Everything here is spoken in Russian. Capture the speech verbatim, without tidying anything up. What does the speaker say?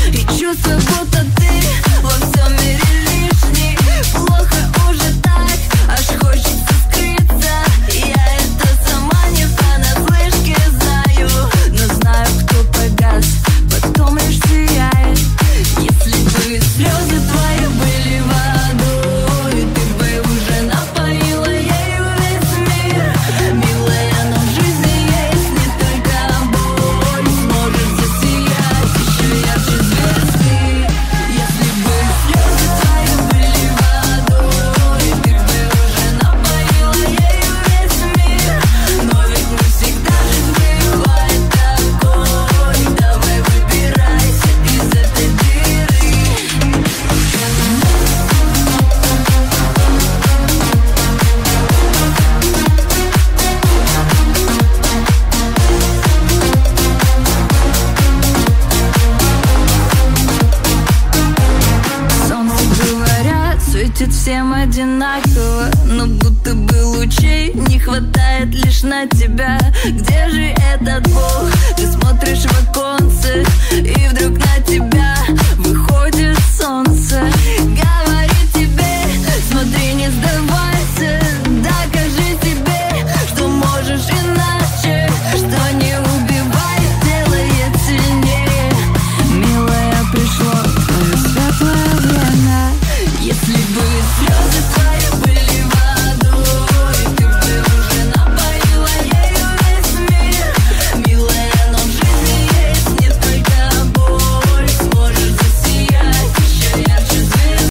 И чувствую, будто ты во всем мире лишний. Плохо уже так, аж хочется скрыться. Я это сама не понаслышке знаю, но знаю, кто погас, потом лишь сияет. Если бы слезы твои были водой, ты бы уже напоила ею весь мир. Милая, но в жизни есть не только боль, сможет засиять еще ярче звезды. Если бы слезы твои были водой, ты бы уже напоила ею весь мир. Но ведь не всегда жизнь бывает такой. Давай выбирайся из этой дыры. Солнце, говорят, светит всем одинаково, но будто бы лучей не хватает лишь на тебя. Где же этот Бог? Ты смотришь в оконце, и вдруг на тебя